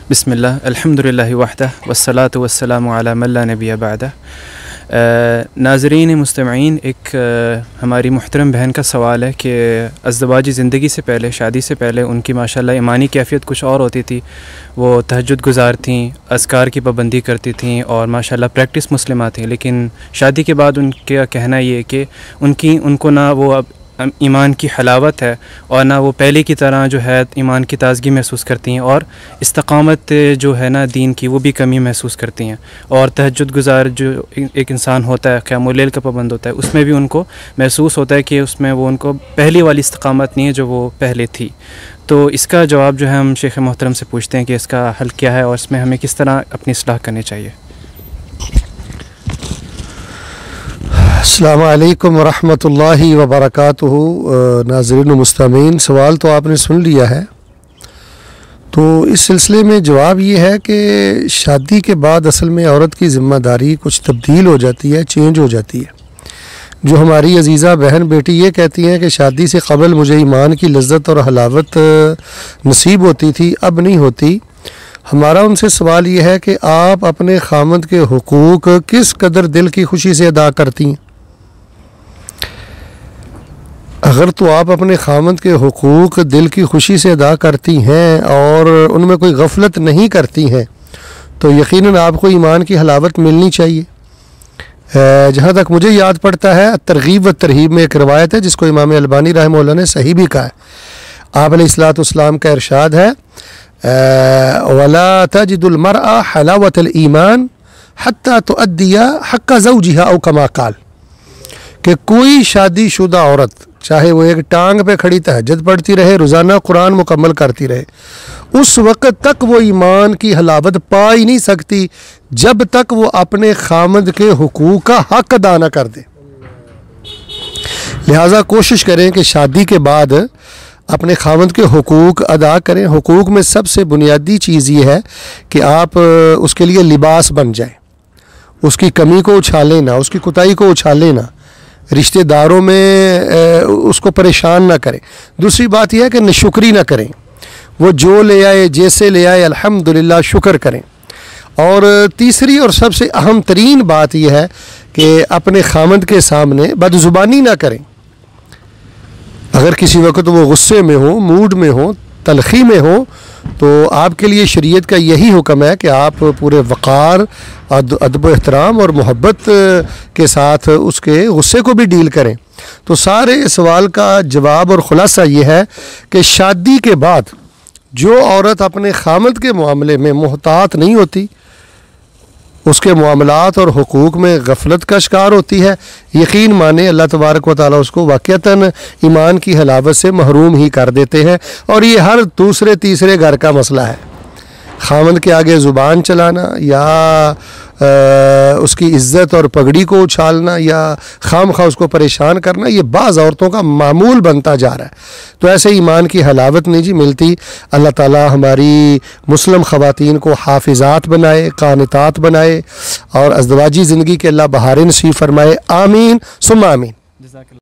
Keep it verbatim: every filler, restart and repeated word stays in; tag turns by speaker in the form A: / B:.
A: बिस्मिल्लाह अल्हम्दुलिल्लाहि वहदह वस्सलातु वस्सलामु अला मन ला नबिय्य बअदह। नाज़रीन मुस्तमईन, एक आ, हमारी मुहतरम बहन का सवाल है कि अज़दवाजी ज़िंदगी से पहले, शादी से पहले उनकी माशाल्लाह ईमानी कैफ़ियत कुछ और होती थी। वो तहज्जुद गुज़ार थीं, अज़कार की पाबंदी करती थीं और माशाल्लाह प्रैक्टिस मुस्लिमा थीं। लेकिन शादी के बाद उनका कहना ये कि उनकी उनको ना वो अब ईमान की हलावत है और ना वो पहले की तरह जो है ईमान की ताज़गी महसूस करती हैं, और इस्तकामत जो है ना दीन की, वो भी कमी महसूस करती हैं। और तहज्जुद गुज़ार जो एक इंसान होता है, क़यामुल लैल का पाबंद होता है, उसमें भी उनको महसूस होता है कि उसमें वो उनको पहली वाली इस्तकामत नहीं है जो वो पहले थी। तो इसका जवाब जो है हम शेख मोहतरम से पूछते हैं कि इसका हल क्या है और इसमें हमें किस तरह अपनी इस्लाह करनी चाहिए।
B: अस्सलामु अलैकुम वरहमतुल्लाहि वबरकातुहू। नाज़रीन मुस्तमीन, सवाल तो आपने सुन लिया है। तो इस सिलसिले में जवाब ये है कि शादी के बाद असल में औरत की ज़िम्मेदारी कुछ तब्दील हो जाती है, चेंज हो जाती है। जो हमारी अजीज़ा बहन बेटी ये कहती हैं कि शादी से क़बल मुझे ईमान की लज्जत और हलावत नसीब होती थी, अब नहीं होती। हमारा उनसे सवाल ये है कि आप अपने खामद के हुकूक किस कदर दिल की खुशी से अदा करती हैं। अगर तो आप अपने खामद के हुकूक दिल की खुशी से अदा करती हैं और उनमें कोई गफलत नहीं करती हैं, तो यकीनन आपको ईमान की हलावत मिलनी चाहिए। जहाँ तक मुझे याद पड़ता है, तरगीब व तरहीब में एक रवायत है जिसको इमाम अलबानी रहमहुल्लाह ने सही भी कहा है। आप अलैहिस्सलातु वस्सलाम का इरशाद है, वला तजिदुल मरअ हलावतल ईमान हत्ता तुअद्दिया हक्का ज़ौजिहा औ कमा क़ाल, कि कोई शादीशुदा औरत चाहे वो एक टांग पे खड़ी तहज्जुद पढ़ती रहे, रोज़ाना कुरान मुकम्मल करती रहे, उस वक़्त तक वो ईमान की हलावत पा ही नहीं सकती जब तक वो अपने खामद के हुकूक का हक अदा न कर दे। लिहाजा कोशिश करें कि शादी के बाद अपने खामद के हुकूक अदा करें। हुकूक में सबसे बुनियादी चीज़ ये है कि आप उसके लिए लिबास बन जाएं, उसकी कमी को उछालें ना, उसकी कुताई को उछालें ना, रिश्तेदारों में उसको परेशान ना करें। दूसरी बात यह है कि नाशुक्री ना करें, वो जो ले आए जैसे ले आए अल्हम्दुलिल्लाह शुक्र करें। और तीसरी और सबसे अहम तरीन बात यह है कि अपने खामद के सामने बदजुबानी ना करें। अगर किसी वक्त वो गुस्से में हो, मूड में हो, तलखी में हो, तो आपके लिए शरीयत का यही हुक्म है कि आप पूरे वक़ार, अदब एहतराम और मोहब्बत के साथ उसके गुस्से को भी डील करें। तो सारे सवाल का जवाब और ख़ुलासा ये है कि शादी के बाद जो औरत अपने खामद के मामले में मुहतात नहीं होती, उसके मामलात और हुकूक में गफलत का शिकार होती है, यकीन माने अल्लाह तबारक व तआला उसको वाक़यतन ईमान की हलावत से महरूम ही कर देते हैं। और ये हर दूसरे तीसरे घर का मसला है। खामद के आगे ज़ुबान चलाना या आ, उसकी इज़्ज़त और पगड़ी को उछालना या खाम खा उसको परेशान करना, ये बाज़ औरतों का मामूल बनता जा रहा है। तो ऐसे ईमान की हलावत नहीं जी मिलती। अल्लाह ताला हमारी मुस्लिम ख़वातीन को हाफिज़ात बनाए, कानितात बनाए और अज़दवाजी ज़िंदगी के अल्लाह बहारें नसीब फरमाए। आमीन सुम्मा आमीन।